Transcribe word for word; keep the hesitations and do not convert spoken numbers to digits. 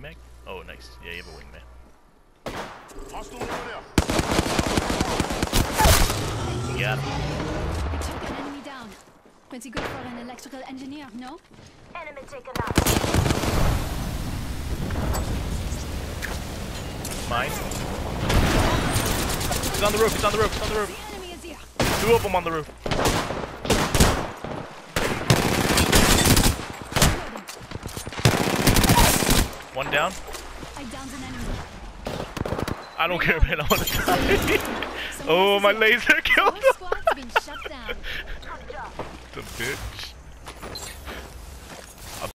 mag? Oh, nice. Yeah, you have a wingman. Hostile over there. Got him. I took an enemy down. Pretty good for an electrical engineer, no? Enemy taken out. Mine. He's on the roof, he's on the roof, he's on the roof. The enemy is here. Two of them on the roof. One down. I downed an enemy. I don't care, man. I want to die. Oh, my laser killed him. Whole squad's been shut down. The bitch.